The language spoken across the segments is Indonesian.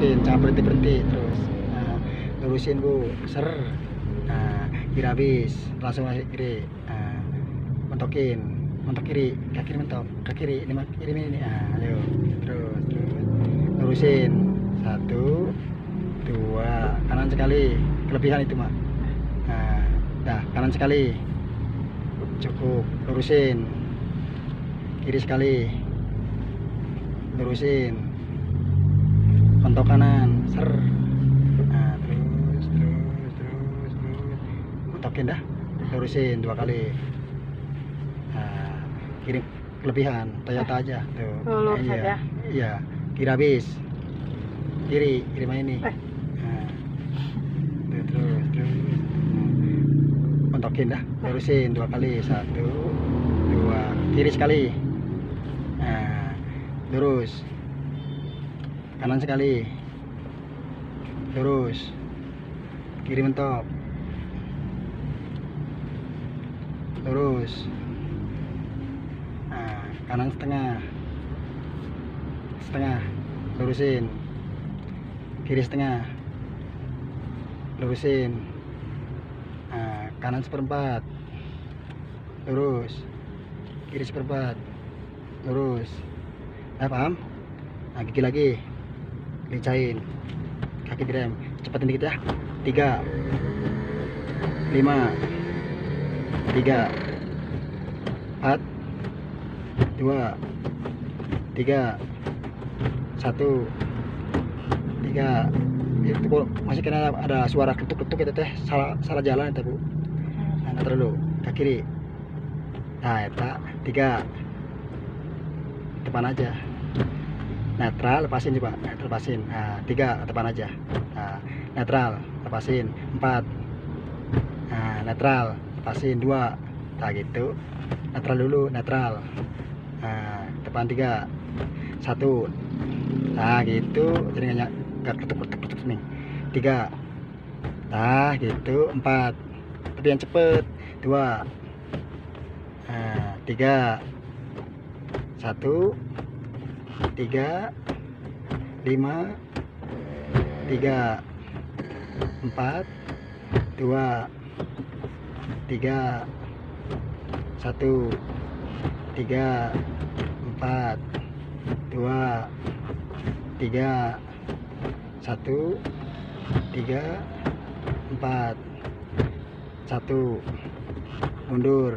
mentokin, jangan berhenti terus. Nah, lurusin bu, ser. Nah, kiri habis, langsung kiri. Nah, mentok kiri, kaki kiri mentok, kaki kiri ini. Nah, ayo, terus lurusin, 1, 2, kanan sekali, kelebihan itu mak. Nah, dah kanan sekali, cukup, lurusin, kiri sekali, lurusin, mentok kanan, ser. Nah, terus mentokin dah, lurusin 2 kali. Nah, kiri kelebihan Toyota aja tuh. Lurus Iya, aja. iya, kiri habis, kiri main ini. Nah, terus mentokin dah, lurusin 2 kali, 1, 2, kiri sekali. Nah, lurus, kanan sekali, lurus, kiri mentok, lurus. Nah, kanan setengah, lurusin, kiri setengah, lurusin. Nah, kanan 1/4, lurus, kiri 1/4, lurus. Nah, paham? Nah, gigi lagi, lincahin, kaki direm, cepetin dikit ya. 3, 5, 3, 4, 2, 3, 1, 3. Itu kok masih kena ada suara ketuk-ketuk itu teh, salah jalan itu bu. Nah, terlalu ke kiri. Nah, eta 3 depan aja, netral, lepasin coba, netral, lepasin. Nah, 3 depan aja. Nah, netral, lepasin. 4, nah, netral, lepasin. 2, nah gitu, netral dulu, netral. Nah, depan 3, 1, nah gitu, jadi nggak ketuk nih. 3, nah gitu. 4, tapi yang cepet. 2, nah 3, 1, 3, 5, 3, 4, 2, 3, 1, 3, 4, 2, 3, 1, 3, 4, 1, mundur,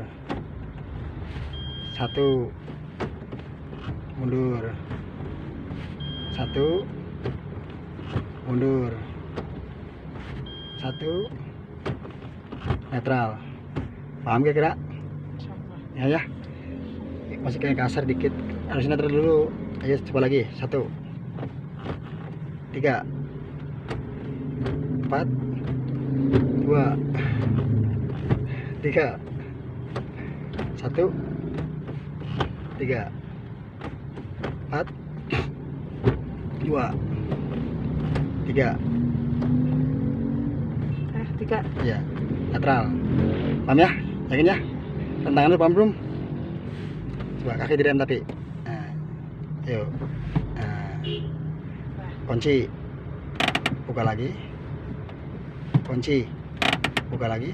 1, mundur, 1, mundur, 1, netral. Paham kira-kira? Ya, masih kayak kasar dikit, harus netral dulu. Ayo coba lagi, 1, 3, 4, 2, 3, 1, 3, 4, 2, 3. 3. Iya, netral. Paham ya? Yakin ya? Tantangan lu paham belum? Coba kaki direm tapi. Nah, ayo. Nah, kunci, buka lagi, kunci, buka lagi,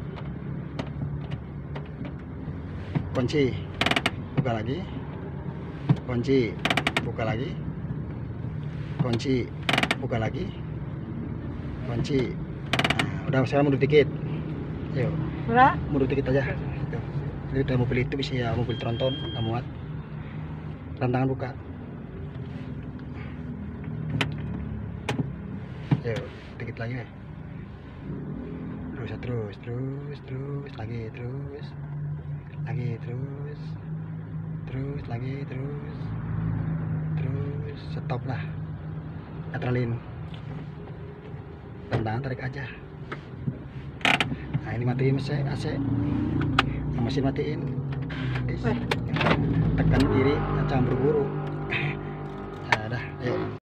kunci, buka lagi, kunci, buka lagi, kunci, buka lagi, kunci. Nah, udah, sekarang mundur dikit. Yuk, mundur dikit aja. Tuh. Ini udah mobil itu bisa ya, mobil tronton, nggak muat. Tantangan buka. Yuk, dikit lagi deh. Terus lagi, terus stop lah, netralin, tantangan tarik aja. Nah, ini matiin AC, mesin matiin, tekan kiri, jangan buru-buru. Nah, dah, ayo.